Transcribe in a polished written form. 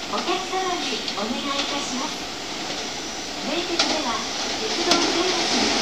お客様にお願いいたします。名鉄では鉄道生活に